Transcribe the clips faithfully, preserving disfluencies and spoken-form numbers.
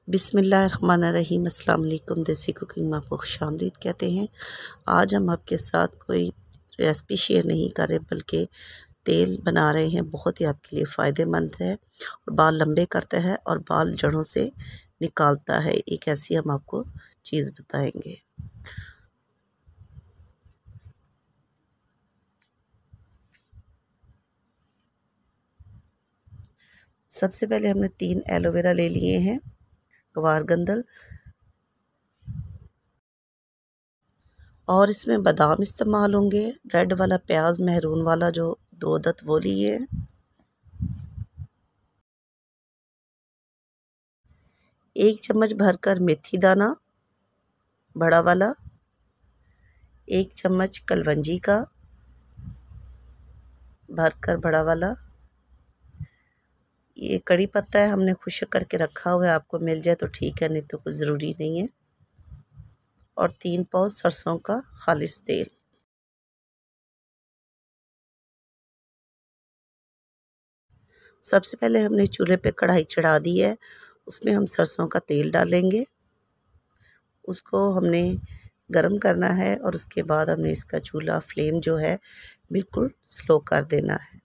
बिस्मिल्लाहिर्रहमानिर्रहीम। अस्सलाम वालेकुम। देसी कुकिंग में आपको खुशामदीद कहते हैं। आज हम आपके साथ कोई रेसिपी शेयर नहीं कर रहे बल्कि तेल बना रहे हैं, बहुत ही आपके लिए फ़ायदेमंद है और बाल लंबे करता है और बाल जड़ों से निकालता है। एक ऐसी हम आपको चीज़ बताएंगे। सबसे पहले हमने तीन एलोवेरा ले लिए हैं, गवार गंदल, और इसमें बादाम इस्तेमाल होंगे। रेड वाला प्याज, महरून वाला जो दो अदद वो लिए। एक चम्मच भरकर मेथी दाना बड़ा वाला, एक चम्मच कलवंजी का भरकर बड़ा वाला। ये कड़ी पत्ता है, हमने खुश्क करके रखा हुआ है, आपको मिल जाए तो ठीक है, नहीं तो कुछ ज़रूरी नहीं है। और तीन पाव सरसों का खालिस तेल। सबसे पहले हमने चूल्हे पे कढ़ाई चढ़ा दी है, उसमें हम सरसों का तेल डालेंगे। उसको हमने गरम करना है और उसके बाद हमने इसका चूल्हा फ्लेम जो है बिल्कुल स्लो कर देना है,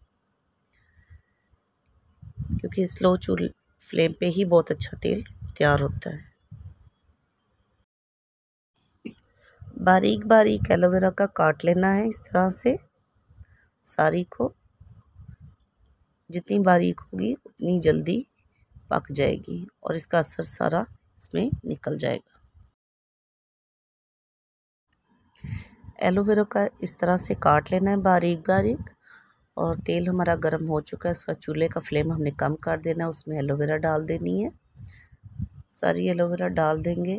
क्योंकि स्लो चूल्हे फ्लेम पे ही बहुत अच्छा तेल तैयार होता है। बारीक बारीक एलोवेरा का काट लेना है इस तरह से सारी को। जितनी बारीक होगी उतनी जल्दी पक जाएगी और इसका असर सारा इसमें निकल जाएगा। एलोवेरा का इस तरह से काट लेना है बारीक बारीक। और तेल हमारा गर्म हो चुका है, उसका चूल्हे का फ्लेम हमने कम कर देना है। उसमें एलोवेरा डाल देनी है, सारी एलोवेरा डाल देंगे।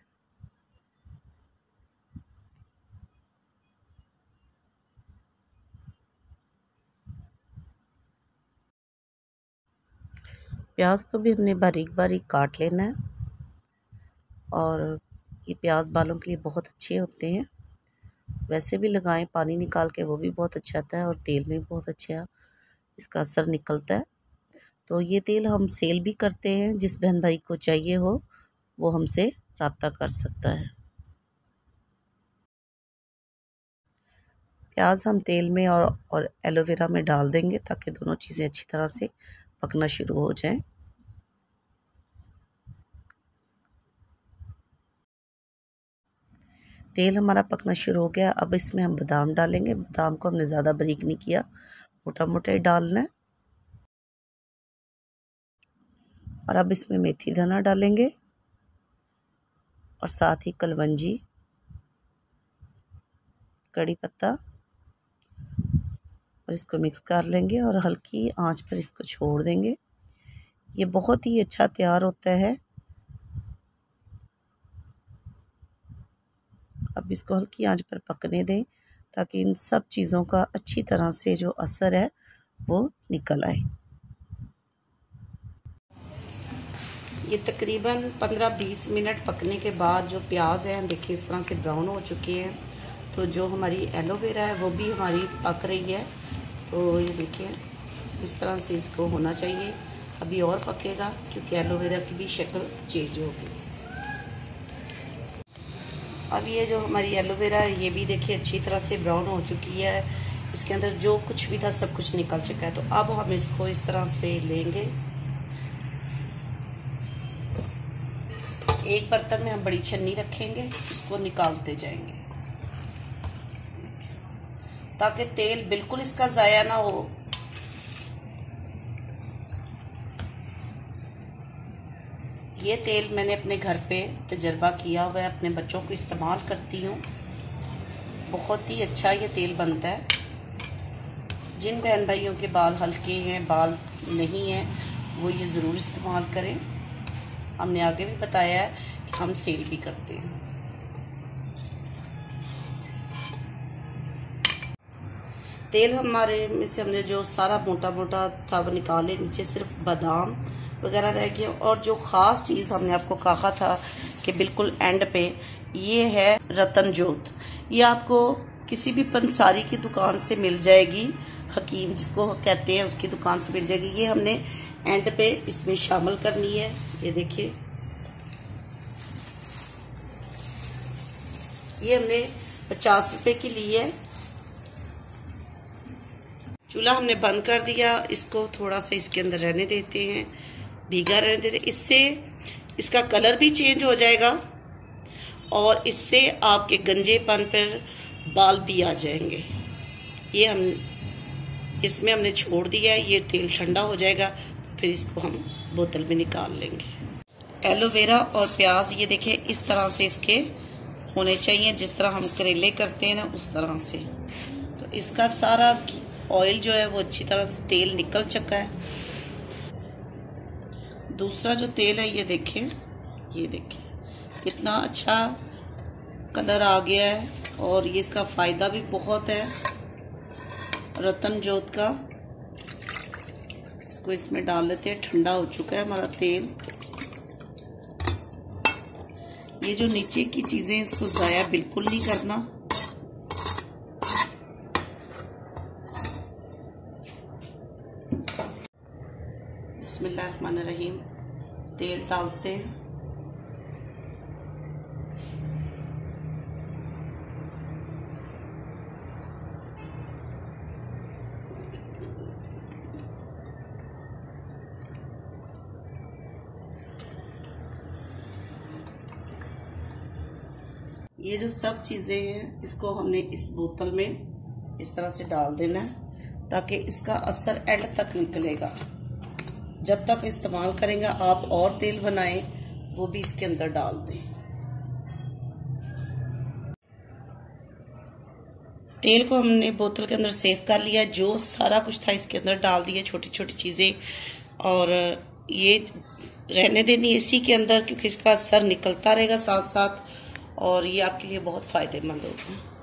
प्याज को भी हमने बारीक बारीक काट लेना है और ये प्याज बालों के लिए बहुत अच्छे होते हैं। वैसे भी लगाएं पानी निकाल के, वो भी बहुत अच्छा आता है और तेल में बहुत अच्छा इसका असर निकलता है। तो ये तेल हम सेल भी करते हैं, जिस बहन भाई को चाहिए हो वो हमसे रब्ता कर सकता है। प्याज हम तेल में और और एलोवेरा में डाल देंगे ताकि दोनों चीज़ें अच्छी तरह से पकना शुरू हो जाएं। तेल हमारा पकना शुरू हो गया, अब इसमें हम बादाम डालेंगे। बादाम को हमने ज़्यादा बारीक नहीं किया, मोटा मोटा ही डालना है। और अब इसमें मेथी दाना डालेंगे और साथ ही कलवंजी, कड़ी पत्ता, और इसको मिक्स कर लेंगे और हल्की आंच पर इसको छोड़ देंगे। ये बहुत ही अच्छा तैयार होता है। अब इसको हल्की आंच पर पकने दें ताकि इन सब चीज़ों का अच्छी तरह से जो असर है वो निकल आए। ये तकरीबन पंद्रह बीस मिनट पकने के बाद जो प्याज है देखिए इस तरह से ब्राउन हो चुके हैं। तो जो हमारी एलोवेरा है वो भी हमारी पक रही है। तो ये देखिए इस तरह से इसको होना चाहिए। अभी और पकेगा क्योंकि एलोवेरा की भी शक्ल चेंज होगी। अब ये जो हमारी एलोवेरा है ये भी देखिए अच्छी तरह से ब्राउन हो चुकी है। इसके अंदर जो कुछ भी था सब कुछ निकल चुका है। तो अब हम इसको इस तरह से लेंगे। एक बर्तन में हम बड़ी छन्नी रखेंगे, इसको निकालते जाएंगे ताकि तेल बिल्कुल इसका ज़ाया ना हो। ये तेल मैंने अपने घर पे तजर्बा किया हुआ है, अपने बच्चों को इस्तेमाल करती हूँ। बहुत ही अच्छा ये तेल बनता है। जिन बहन भाइयों के बाल हल्के हैं, बाल नहीं हैं, वो ये ज़रूर इस्तेमाल करें। हमने आगे भी बताया है कि हम सेल भी करते हैं। तेल हमारे में से हमने जो सारा मोटा मोटा था वो निकाले, नीचे सिर्फ बादाम वगैरह रह गया। और जो ख़ास चीज़ हमने आपको कहा था कि बिल्कुल एंड पे, ये है रतन जोत। ये आपको किसी भी पंसारी की दुकान से मिल जाएगी, हकीम जिसको कहते हैं उसकी दुकान से मिल जाएगी। ये हमने एंड पे इसमें शामिल करनी है। ये देखिए ये हमने पचास रुपए की ली है। चूल्हा हमने बंद कर दिया, इसको थोड़ा सा इसके अंदर रहने देते हैं, भीगा रहने देते हैं। इससे इसका कलर भी चेंज हो जाएगा और इससे आपके गंजेपन पर बाल भी आ जाएंगे। ये हम इसमें हमने छोड़ दिया है, ये तेल ठंडा हो जाएगा, फिर इसको हम बोतल में निकाल लेंगे। एलोवेरा और प्याज ये देखें इस तरह से इसके होने चाहिए, जिस तरह हम करेले करते हैं ना उस तरह से। तो इसका सारा ऑयल जो है वो अच्छी तरह से तेल निकल चुका है। दूसरा जो तेल है ये देखें, ये देखें कितना अच्छा कलर आ गया है और ये इसका फ़ायदा भी बहुत है रतन जोत का। इसको इसमें डाल लेते हैं, ठंडा हो चुका है हमारा तेल। ये जो नीचे की चीज़ें इसको ज़ाया बिल्कुल नहीं करना। बिस्मिल्लाहिर्रहमानिर्रहीम, तेल डालते हैं। ये जो सब चीज़ें हैं इसको हमने इस बोतल में इस तरह से डाल देना है ताकि इसका असर एंड तक निकलेगा। जब तक इस्तेमाल करेंगे आप और तेल बनाएं वो भी इसके अंदर डाल दें। तेल को हमने बोतल के अंदर सेव कर लिया, जो सारा कुछ था इसके अंदर डाल दिया, छोटी छोटी चीज़ें, और ये रहने देनी इसी के अंदर क्योंकि इसका असर निकलता रहेगा साथ साथ और ये आपके लिए बहुत फ़ायदेमंद होगा।